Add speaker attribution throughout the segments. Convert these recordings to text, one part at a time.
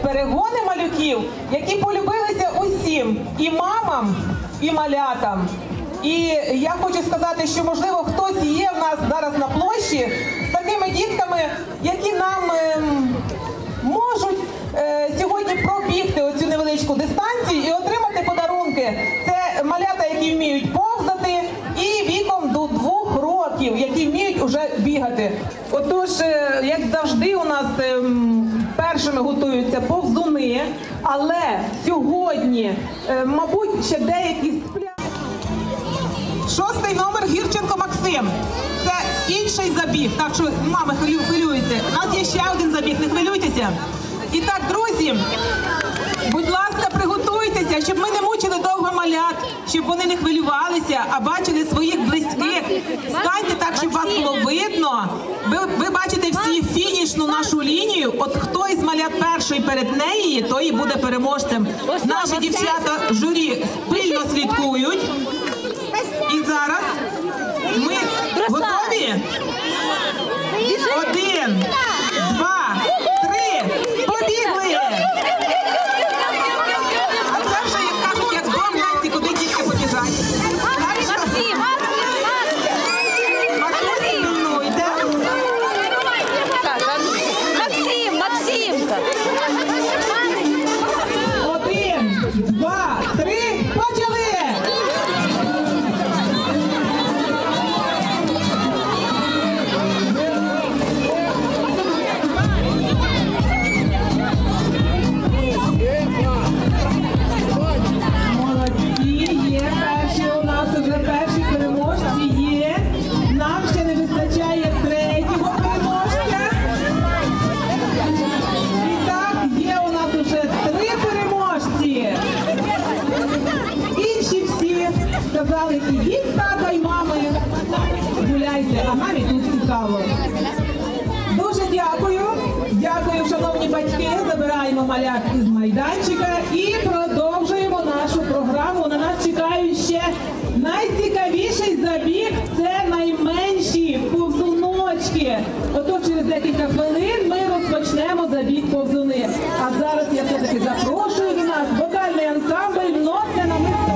Speaker 1: перегони малюків, які полюбилися усім, і мамам, і малятам. І я хочу сказати, що, можливо, хтось є в нас зараз на площі з такими дітками, які нам можуть сьогодні пробігти оцю невеличку дистанцію і отримати подарунки. Це малята, які вміють повзати, і віком до 2 років, які вміють уже бігати. Отож, як завжди, у нас першими готуються повзуни, але сьогодні, мабуть, ще деякі сплять. 6-й номер Гірченко Максим. Це інший забіг, так що мами хвилюються. У нас є ще один забіг, не хвилюйтеся. І так, друзі, будь ласка, приготуйтеся, щоб ми не мучили довго малят, щоб вони не хвилювалися, а бачили своїх близьких. Станьте так, щоб вас було видно. Ви бачите всі фінішну нашу лінію. От хто із малят перший перед нею, той і буде переможцем. Наші дівчата в журі пильно слідкують. І зараз ми готові? 1, 2, 3, побігли! А це вже, як кажуть, як дом Насті, куди дітки побіжать. Максим, пильнуйте.
Speaker 2: Максимка.
Speaker 1: 1, 2, 3, почали! Сказали, ідіть, тата й мами, гуляйте, а мамі тут цікаво. Дуже дякую. Дякую, шановні батьки. Забираємо малят із майданчика і продовжуємо нашу програму. На нас чекають ще найцікавіший забіг. Це найменші повзуночки. Отож, через декілька хвилин ми розпочнемо забіг повзуни. А зараз я все-таки запрошую до нас вокальний ансамбль «Нотне намисто».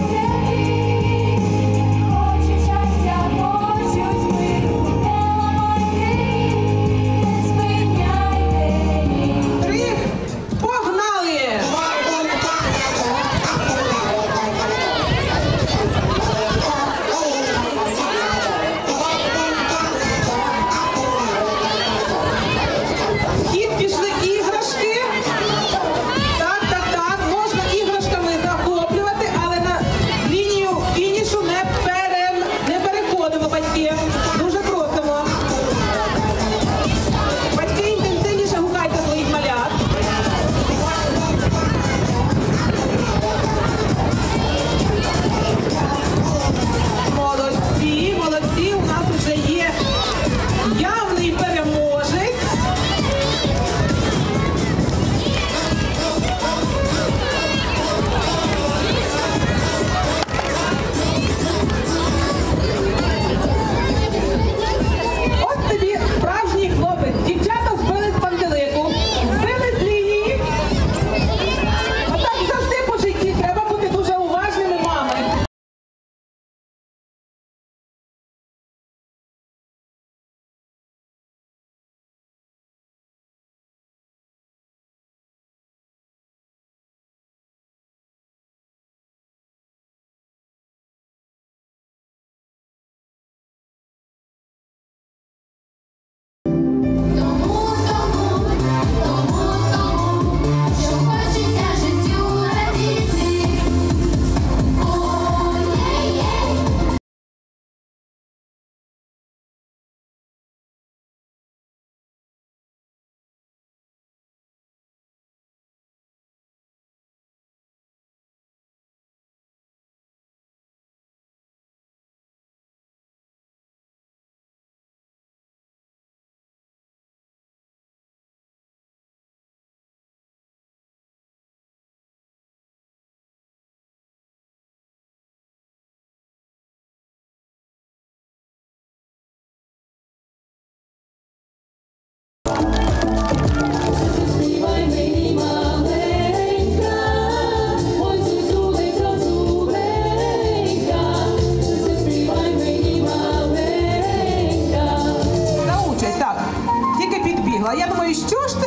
Speaker 1: А я думаю, що ж це?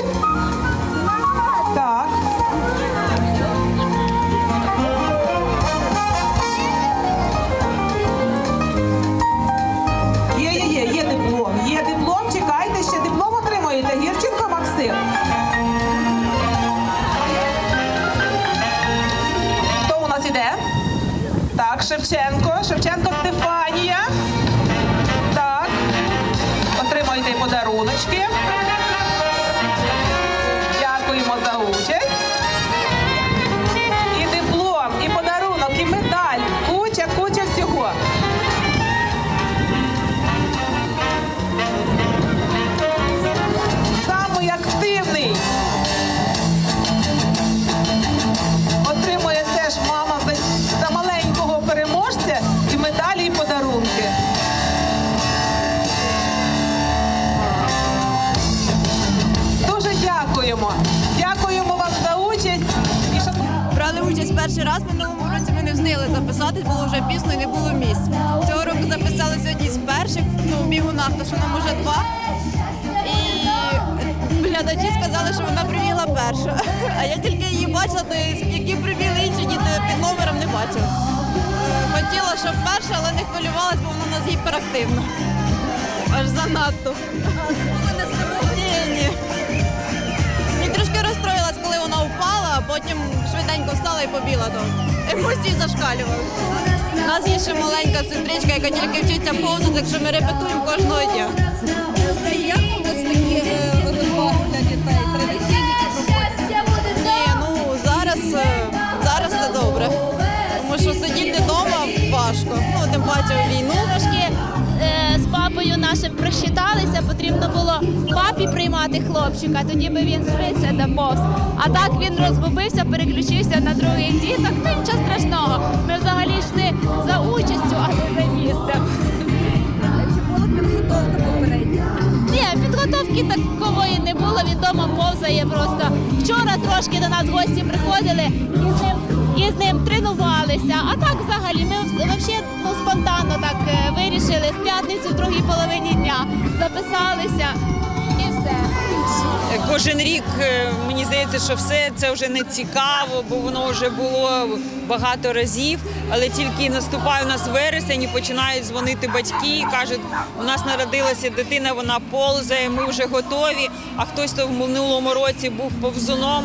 Speaker 1: Так. Є диплом. Є диплом, чекайте, ще диплом отримуєте. Гірченко Максим. Хто у нас іде? Так, Шевченко. Шевченко Стефанія. Так. Отримуйте подаруночки. Дякуємо за участь. І диплом, і подарунок, і медаль. Куча всього. Самий активний. Отримує теж мама за маленького переможця і медалі, і подарунки. Дуже дякуємо. Дякуємо вам за участь.
Speaker 2: Брали участь перший раз, минулому році ми не встигли записатись, було вже пізно і не було місць. Цього року записали сьогодні з перших, в бігунах, то що нам уже 2. І глядачі сказали, що вона прибігла перша. А я тільки її бачила, то які прибігли інші діти, під номером не бачила. Хотіла, щоб перша, але не хвилювалась, бо вона у нас гіперактивна. Аж занадто. Ні. І трошки розстроїлась, коли вона впала, а потім швиденько встала і побігла. Емоції зашкалювали. У нас є ще маленька сестричка, яка тільки вчиться повзати, так що ми репетуємо кожного дня.
Speaker 3: Як у вас такі розваги для дітей? Традиційні проходять?
Speaker 2: Ні, ну зараз це добре. Тому що сидіти вдома важко. Ну, тим паче у війну.
Speaker 4: Трошки з папою нашим просчиталися, потрібно було папі приймати хлопчика, тоді би він швидше доповз. А так він розгубився, переключився на других діток, ну нічого страшного. Ми взагалі йшли за участю, а не за місцем.
Speaker 3: Чи була підготовка попередня?
Speaker 4: Ні, підготовки такової не було, він вдома повзає просто. Вчора трошки до нас гості приходили і з ним тренувалися. А так взагалі ми взагалі спонтанно так вирішили в п'ятницю, в другій половині дня записалися і все.
Speaker 5: Кожен рік, мені здається, що все це вже не цікаво, бо воно вже було багато разів, але тільки наступає у нас вересень і починають дзвонити батьки і кажуть, у нас народилася дитина, вона повзає, ми вже готові, а хтось, хто в минулому році був повзуном,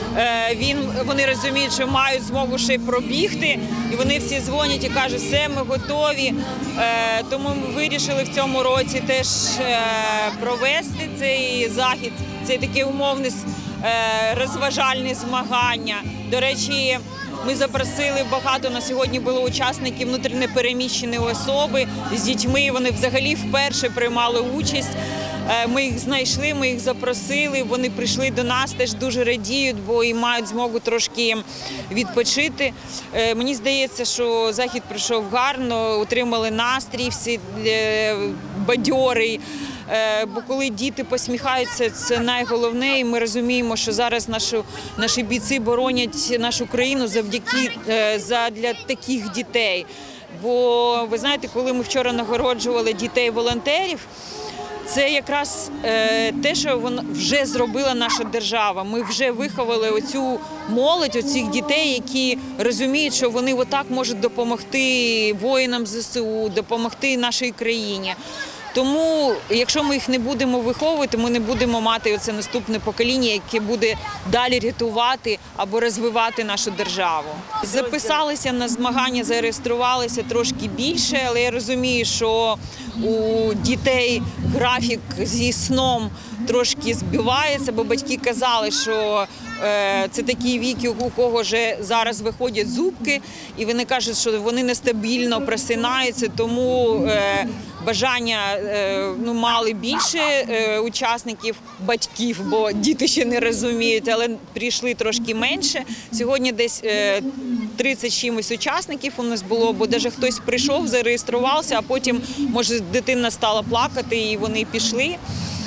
Speaker 5: вони розуміють, що мають змогу ще й пробігти, і вони всі дзвонять і кажуть, все, ми готові. Тому ми вирішили в цьому році теж провести цей захід, це таке умовне розважальне змагання. До речі, ми запросили багато, на сьогодні було учасників внутрішньопереміщені особи з дітьми, вони взагалі вперше приймали участь. Ми їх знайшли, ми їх запросили, вони прийшли до нас, теж дуже радіють, бо і мають змогу трошки відпочити. Мені здається, що захід пройшов гарно, отримали настрій, всі бадьорий. Бо коли діти посміхаються, це найголовніше, і ми розуміємо, що зараз наші бійці боронять нашу країну задля таких дітей. Бо ви знаєте, коли ми вчора нагороджували дітей-волонтерів, це якраз те, що вже зробила наша держава. Ми вже виховали оцю молодь, оцих дітей, які розуміють, що вони отак можуть допомогти воїнам ЗСУ, допомогти нашій країні. Тому, якщо ми їх не будемо виховувати, ми не будемо мати оце наступне покоління, яке буде далі рятувати або розвивати нашу державу. Записалися на змагання, зареєструвалися трошки більше, але я розумію, що у дітей графік зі сном трошки збивається, бо батьки казали, що це такий вік, у кого вже зараз виходять зубки, і вони кажуть, що вони нестабільно просинаються, тому бажання мали більше учасників, батьків, бо діти ще не розуміють, але прийшли трошки менше. Сьогодні десь 30 чимось учасників у нас було, бо навіть хтось прийшов, зареєструвався, а потім, може, дитина стала плакати і вони пішли.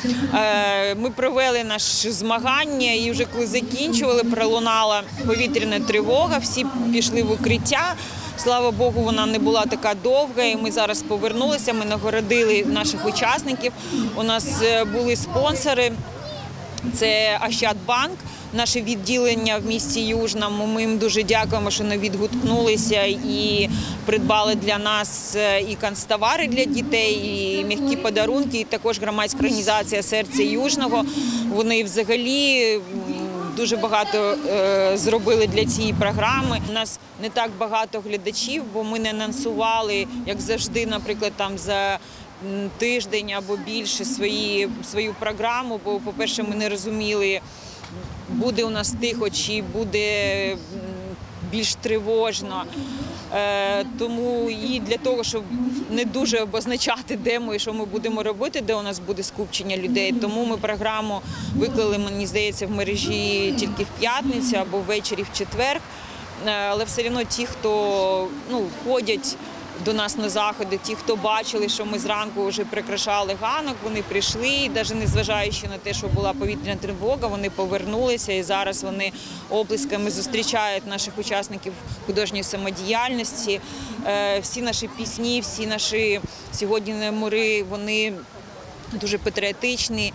Speaker 5: Ми провели наше змагання і вже коли закінчували, пролунала повітряна тривога, всі пішли в укриття. Слава Богу, вона не була така довга, і ми зараз повернулися, ми нагородили наших учасників. У нас були спонсори, Це Ощадбанк, наше відділення в місті Южному. Ми їм дуже дякуємо, що вони відгукнулися і придбали для нас і канцтовари для дітей, і м'які подарунки, і також громадська організація «Серце Южного». Вони взагалі дуже багато зробили для цієї програми. У нас не так багато глядачів, бо ми не анонсували, як завжди, наприклад, там за тиждень або більше свою програму, бо, по-перше, ми не розуміли, буде у нас тихо чи буде більш тривожно. Тому і для того, щоб не дуже обозначати, де ми і що ми будемо робити, де у нас буде скупчення людей, тому ми програму виклали, мені здається, в мережі тільки в п'ятницю або ввечері в четвер. Але все одно ті, хто ходять до нас на заходи, ті, хто бачили, що ми зранку вже прикрашали ганок, вони прийшли, і навіть незважаючи на те, що була повітряна тривога, вони повернулися, і зараз вони оплесками зустрічають наших учасників художньої самодіяльності. Всі наші пісні, всі наші сьогодні номери, вони дуже патріотичні,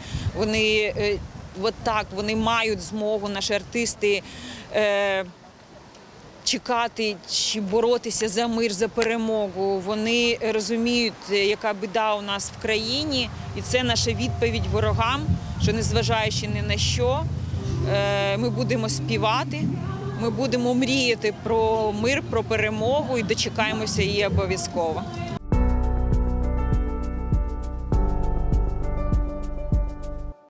Speaker 5: вони мають змогу, наші артисти, чекати чи боротися за мир, за перемогу. Вони розуміють, яка біда у нас в країні, і це наша відповідь ворогам, що незважаючи ні на що, ми будемо співати, ми будемо мріяти про мир, про перемогу і дочекаємося її обов'язково.